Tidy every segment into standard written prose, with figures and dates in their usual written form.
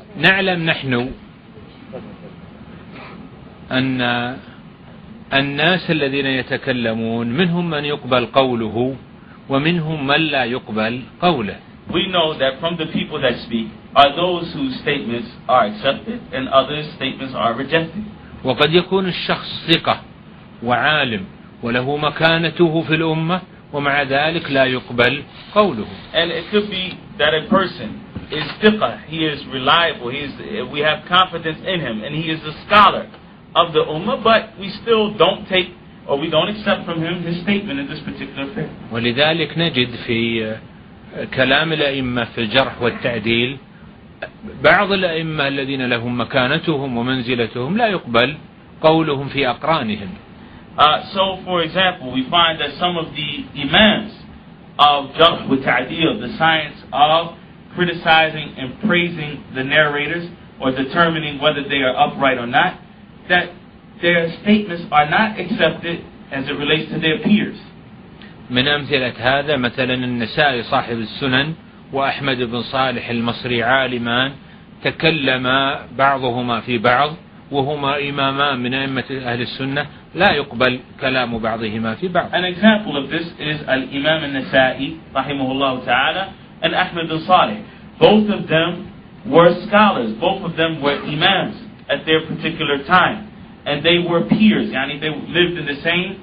نعلم نحن أن الناس الذين يتكلمون منهم من يقبل قوله ومنهم من لا يقبل قوله. We know that from the people that speak are those whose statements are accepted and others' statements are rejected. وقد يكون الشخص ثقة وعالم وله مكانته في الأمة ومع ذلك لا يقبل قوله. And it could be that a person is thiqah, he is reliable, we have confidence in him, and he is a scholar of the ummah, but we still don't take or we don't accept from him his statement in this particular affair. ولذلك نجد في كلام الأئمة في الجرح والتعديل بعض الأئمة الذين لهم مكانتهم ومنزلتهم لا يقبل قولهم في أقرانهم. So, for example, we find that some of the imams of jarh wa ta'dil, the science of criticizing and praising the narrators or determining whether they are upright or not, that their statements are not accepted as it relates to their peers. من أمثلة هذا مثلا النسائي صاحب السنن وأحمد بن صالح المصري عالمان تكلم بعضهما في بعض وهما إمامان من أئمة أهل السنة لا يقبل كلام بعضهما في بعض. An example of this is Al-Imam al-Nasa'i rahimahullah ta'ala and Ahmad bin Salih. Both of them were scholars, both of them were imams at their particular time, and they were peers. Yani they lived in the same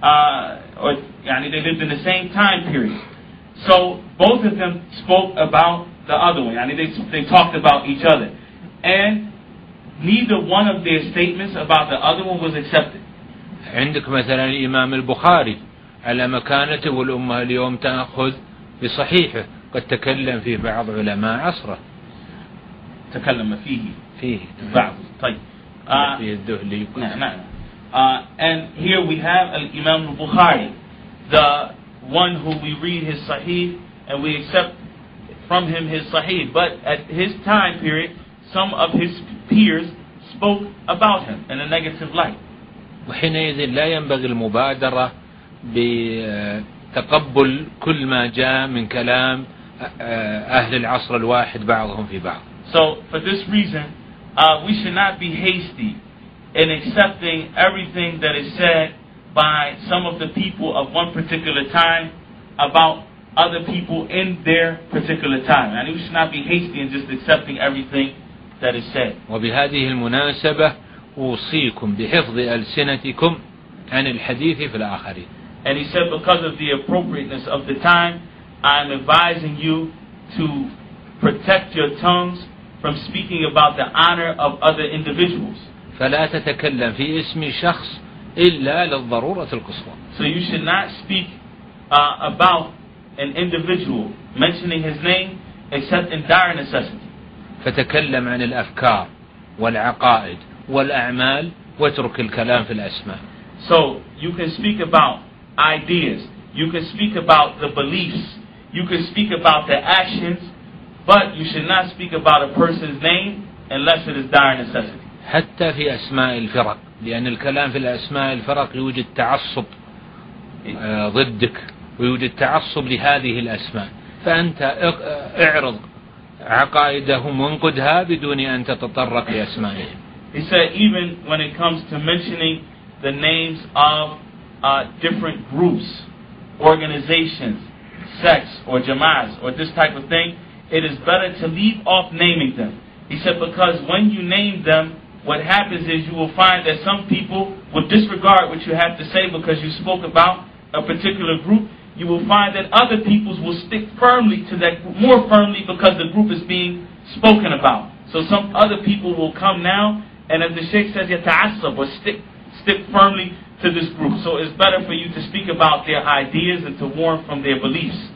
they lived in the same time period. So both of them spoke about the other one. Yani they talked about each other, and neither one of their statements about the other one was accepted. عندك مثلا الإمام البخاري على مكانته والأمة اليوم تأخذ بصحيحه قد تكلم فيه بعض علماء عصره. تكلم فيه بعض. طيب. فيه الدهلي. نعم. And here we have Al-Imam al-Bukhari, the one who we read his Sahih and we accept from him his Sahih. But at his time period, some of his peers spoke about him in a negative light. وحينئذ لا ينبغي المبادرة بتقبل كل ما جاء من كلام أهل العصر الواحد بعضهم في بعض. So for this reason, we should not be hasty in accepting everything that is said by some of the people of one particular time about other people in their particular time. And we should not be hasty in just accepting everything that is said. وبهذه المناسبة أوصيكم بحفظ ألسنتكم عن الحديث في الآخرين. And he said, because of the appropriateness of the time, I am advising you to protect your tongues from speaking about the honor of other individuals. فلا تتكلم في اسم شخص إلا للضرورة القصوى. So you should not speak about an individual, mentioning his name, except in dire necessity. فتكلم عن الأفكار والعقائد والأعمال واترك الكلام في الأسماء. So you can speak about ideas, you can speak about the beliefs, you can speak about the actions, but you should not speak about a person's name unless it is dire necessity. حتى في أسماء الفرق، لأن الكلام في الأسماء الفرق يوجد تعصب ضدك ويوجد تعصب لهذه الأسماء، فأنت اعرض عقائدهم وانقدها بدون أن تتطرق لأسمائهم. He said even when it comes to mentioning the names of different groups, organizations, sects or jama'as or this type of thing, it is better to leave off naming them. He said because when you name them, what happens is you will find that some people will disregard what you have to say because you spoke about a particular group. You will find that other peoples will stick firmly to that group, more firmly because the group is being spoken about. So some other people will come now, and as the shaykh says, yata'assab, or stick firmly to this group. So it's better for you to speak about their ideas and to warn from their beliefs.